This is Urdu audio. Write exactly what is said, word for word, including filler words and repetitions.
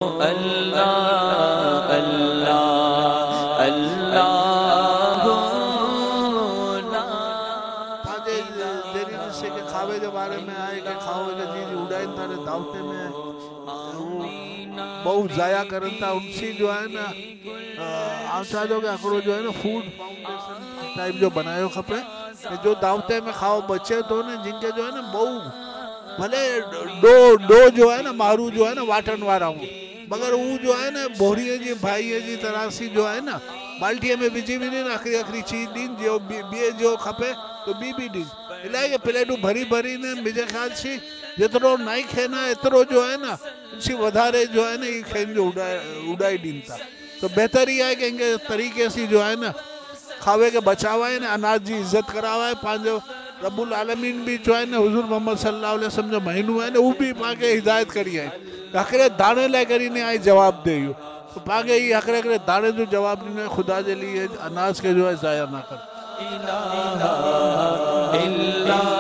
اللہ اللہ اللہ تاجے دیری نسے کے کھاوے جو بارے میں آئے کہ کھاوے کے جی جی اڑائیں تارے دعوتے میں بہت ضائع کرن تھا ان سی جو ہے نا آپ چاہ جو کہ اکڑو جو ہے نا فوڈ فاؤنڈیشن ٹائپ جو بنائے ہو کھپے کہ جو دعوتے میں کھاؤ بچے تو نا جن کے جو ہے نا بہت بھلے دو دو جو ہے نا مارو جو ہے نا واٹن وارا ہوں مگر وہ جو ہے نا بوریے جی بھائیے جی تراسی جو ہے نا بالٹیے میں بجی بھی نہیں اکری اکری چیز دین جو بیے جو کھپے تو بی بی دین الہی کے پلیٹو بھری بھری نے مجھے خیال سی جترو نائی کھینا اترو جو ہے نا اسی ودھارے جو ہے نا یہ کھین جو اڑائی دین تھا تو بہتر ہی ہے کہ ان کے طریقے سے جو ہے نا کھاوے کے بچاوائے نا اناج جی عزت کراوائے پانچو رب العالمین بھی جو ہے نا حضور محمد صلی اللہ علیہ وسلم جو مہینو ہے نا وہ بھی پاکے ہدایت کری ہے حقرے دانے لے کری نے آئی جواب دے تو پاکے ہی حقرے حقرے دانے جو جواب دینے خدا جے لیے اناج کے جو ہے ضائع نہ کر الہ الا